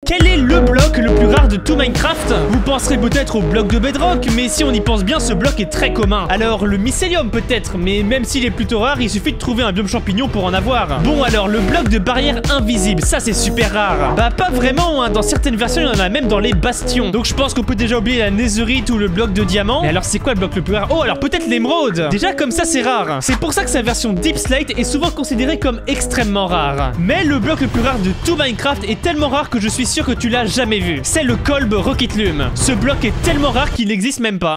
Quel est le bloc le plus rare de tout Minecraft? Vous penserez peut-être au bloc de Bedrock, mais si on y pense bien, ce bloc est très commun. Alors le mycélium peut-être, mais même s'il est plutôt rare, il suffit de trouver un biome champignon pour en avoir. Bon alors le bloc de barrière invisible, ça c'est super rare. Bah pas vraiment, hein. Dans certaines versions il y en a même dans les bastions. Donc je pense qu'on peut déjà oublier la netherite ou le bloc de diamant. Mais alors c'est quoi le bloc le plus rare? Oh alors peut-être l'émeraude. Déjà comme ça c'est rare. C'est pour ça que sa version Deep Slate est souvent considérée comme extrêmement rare. Mais le bloc le plus rare de tout Minecraft est tellement rare que je suis sûr que tu l'as jamais vu. C'est le Kolbe Rocket Lume. Ce bloc est tellement rare qu'il n'existe même pas.